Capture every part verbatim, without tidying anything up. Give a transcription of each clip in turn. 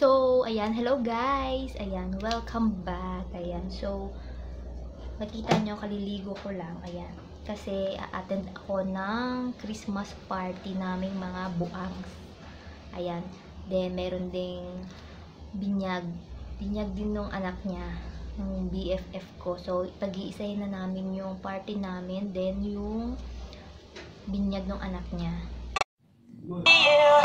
So, ayan, hello guys. Ayan, welcome back. Ayan, so makita nyo, kaliligo ko lang. Ayan, kasi a-attend ako ng Christmas party naming mga buangs. Ayan, then meron ding binyag. Binyag din nung anak niya, ng B F F ko. So, pag-iisahin na namin yung party namin, then yung binyag ng anak niya. Yeah.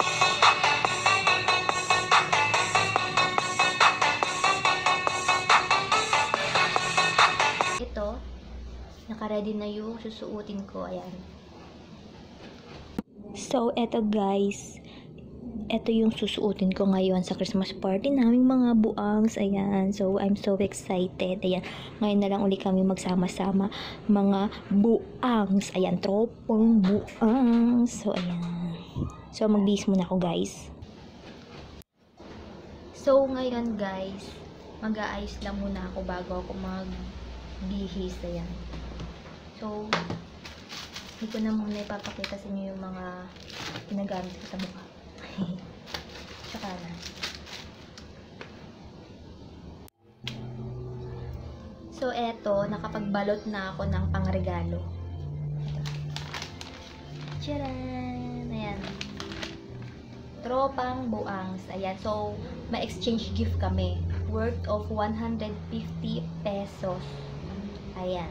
Ito, naka-ready na yung susuotin ko. Ayan. So, eto guys, eto yung susuotin ko ngayon sa Christmas party naming mga buangs. Ayan. So, I'm so excited. Ayan. Ngayon na lang uli kami magsama-sama mga buangs. Ayan, tropong buangs. So, ayan. So, mag-bihis muna ako guys. So, ngayon guys, mag-aayos lang muna ako bago ako mag-bihis. Ayan. So, hindi ko na muna ipapakita sa inyo yung mga ginagamit ko sa mukha. Tsaka na. So, eto, nakapagbalot na ako ng pangregalo. Tcharan! Ayan. Tropang buangs. Ayan. So, may exchange gift kami. Worth of one hundred fifty pesos. Ayan.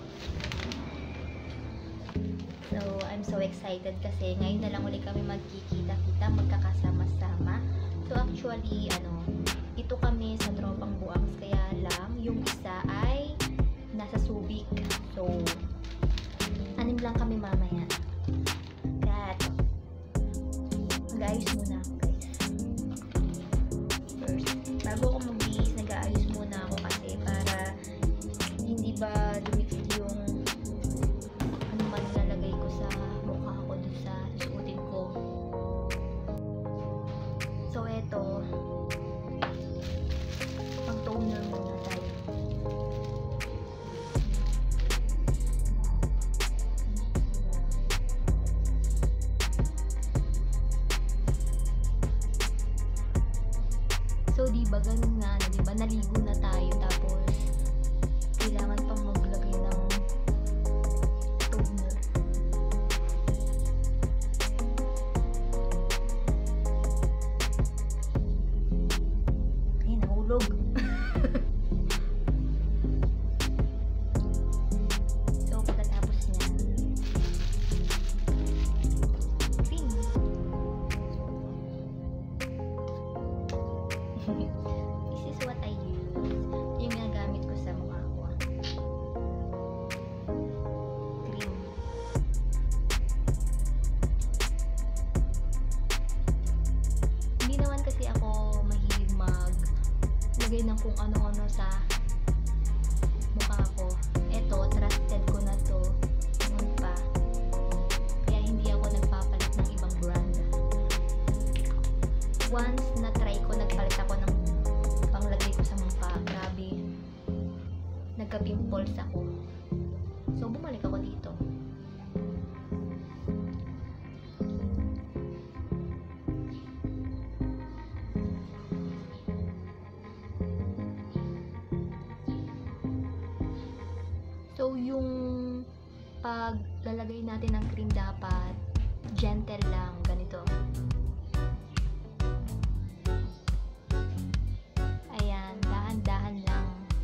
So, I'm so excited kasi ngayon na lang ulit kami magkikita-kita, magkakasama-sama. So, actually, ano, ito kami sa tropang buangs, kaya lang, yung isa ay nasa Subic. So, anim lang kami mamaya. Kat, mag-aayos muna ako, guys. First, bago ako mag-bihis, nag-aayos muna ako kasi para hindi ba dumikit yung ano man lalagay ko sa mukha ko dun sa susuotin ko. So, eto, mag-toner muna tayo. So, diba ganun nga, diba naligo na tayo tapos kailangan pang maglagay ng toner. Ay, nahulog. So, pagkatapos niya, cream. This is what I use. Yung ginagamit ko sa mukha ko. Cream. Hindi naman kasi ako mahilig mag lagay ng kung ano-ano sa mukha ko. Eto, trusted ko na to. Noon pa. Kaya hindi ako nagpapalit ng ibang brand. Once na try ko, nagpalit ako ng panglagay ko sa mukha. Grabe. Nagka-pimples ako. So, bumalik ako dito. So, yung paglalagay natin ng cream dapat gentle lang. Ganito. Ayan, dahan-dahan lang.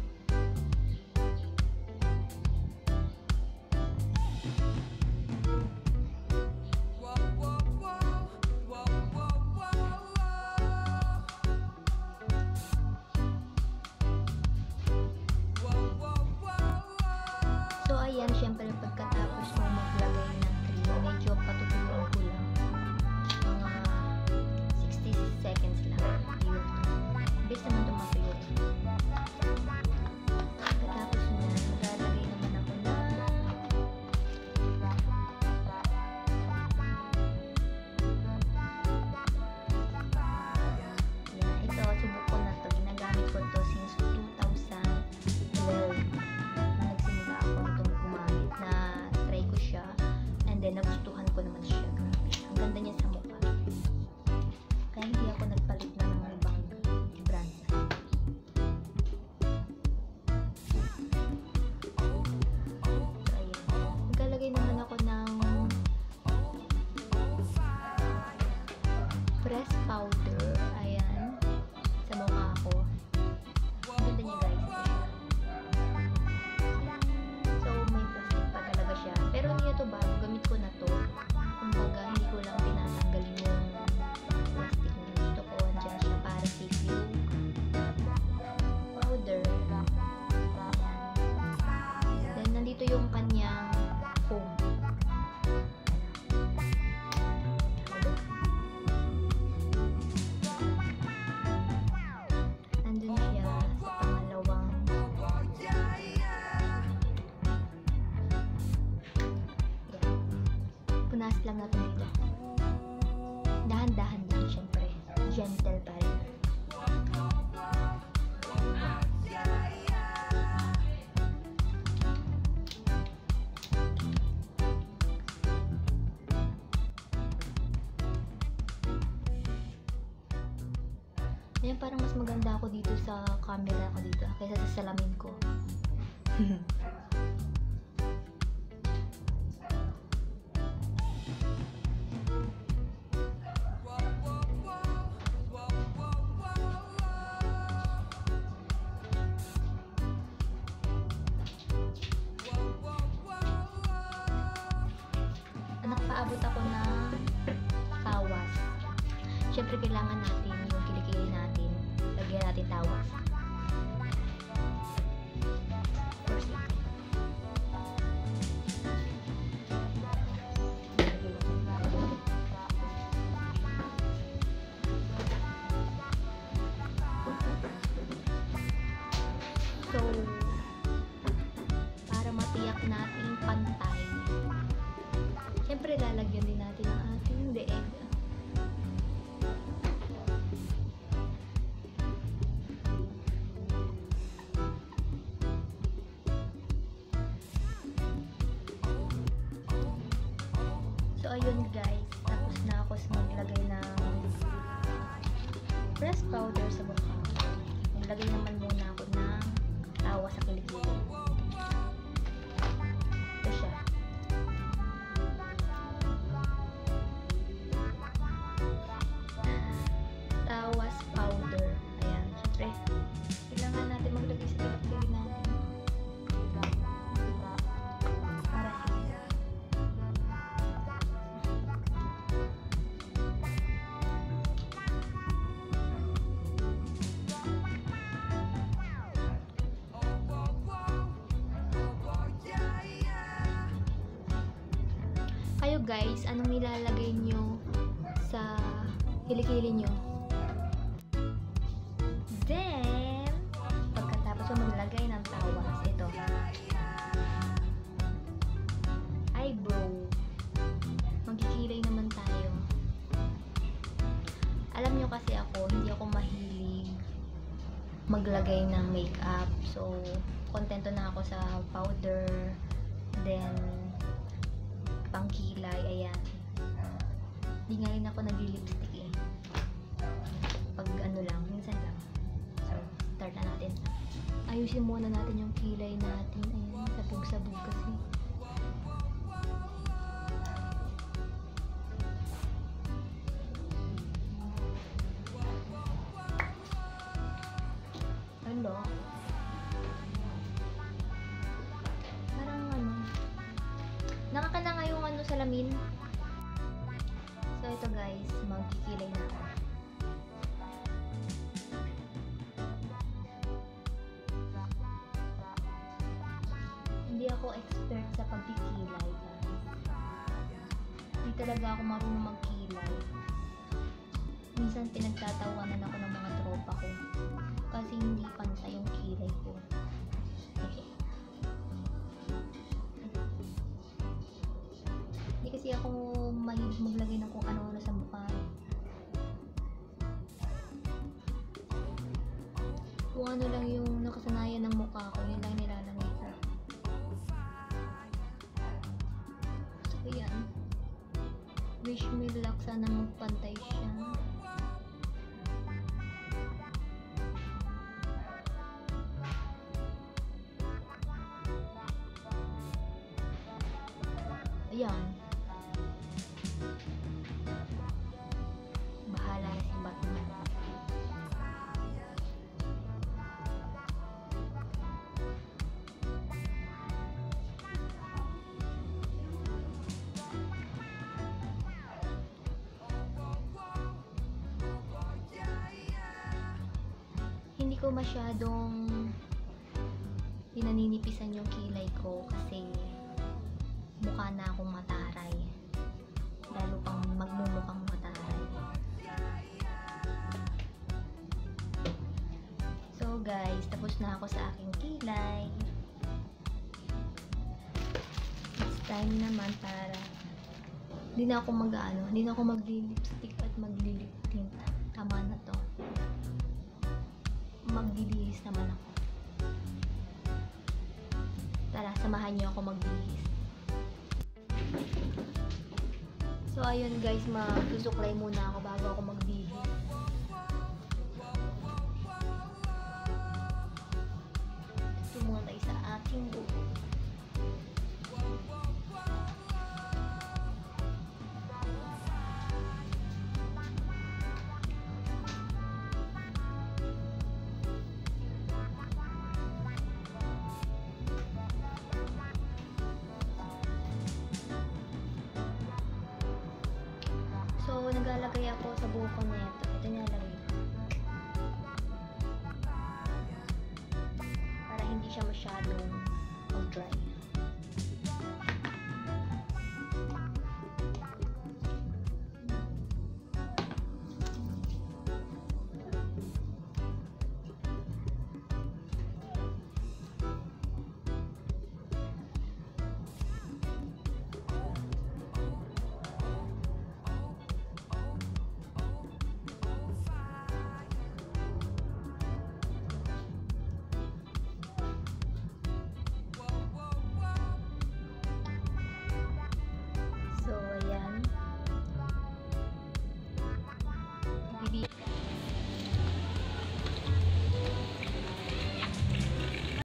So, ayan, syempre pagkatapos mo maglagay ng cream, medyo patutulan ko lang. press powder. Ayan. Sa mukha ko. Ganda niya guys. So, may plastic pa talaga siya. Pero hindi ito bago. Gamit ko na to. Kumbaga, hindi ko lang tinatanggal yung plastic na gusto ko. Andiyan siya para safe yung powder. Ayan. Then, nandito yung kanyang foam. Nandun siya sa pangalawang punas lang natin dito. Dahan-dahan lang, syempre. Gentle pa rin. Ayan, parang mas maganda ako dito sa camera ko dito kaysa sa salamin ko. Nakpaabot ako ng tawas. Siyempre, kailangan natin yung kilikili natin. Lagyan natin tawas. So, para matiyak natin pantay, siyempre, lalagyan din natin ang ating leeg. So, ayun guys. Tapos na ako sa maglagay ng press powder sa mukha. Maglagay naman muna ako ng tawa sa kilikili. Ito siya. Tawas powder. Ayan. Siyempre, kailangan natin maglagay sa kilikili natin. Para siya. Kayo guys, anong nilalagay nyo sa kilikili nyo? Then, pagkatapos mo maglagay ng tawas, ito. Eyebrow. Magkikilay naman tayo. Alam nyo kasi ako, hindi ako mahilig maglagay ng makeup. So, kontento na ako sa powder. Then, pangkilay, ayan. Hindi nga rin ako nag-lipstick eh. Pag ano lang, minsan lang. So, start na natin. Ayusin muna natin yung kilay natin. Ayan, sabog-sabog kasi. Ano? Parang ano, nakakana nga yung ano salamin. So, ito guys, magkikilay na ako. Hindi ako expert sa pagkikilay, guys. Hindi talaga ako marunong magkilay. Minsan pinagtatawanan ako ng mga tropa ko kasi hindi pantay yung kilay ko. Okay. Hindi kasi ako mahilig maglagay ng kung ano-ano sa mukha. Kung ano lang yung nakasanayan ng mukha ko, yun lang nilalagay ko. So, yan. Wish me luck, sana magpantay siya. Ayan. Bahala hindi ko masyadong pinaninipisan yung kilay ko kasi mukha na akong mataray. Lalo pang magmumukhang mataray. So guys, tapos na ako sa aking kilay. It's time naman para hindi na ako mag-ano, hindi na ako magli-lipstick at magli-lip tint. Tama na to. Magbibihis naman ako. Tara, samahan niyo ako magbihis. So, ayun guys, magsusuklay muna ako bago ako magbihis. Ito muna tayo sa aking buhok. So, naglalagay ako sa buhok ko na ito. Ito nilalagay ko. Para hindi siya masyado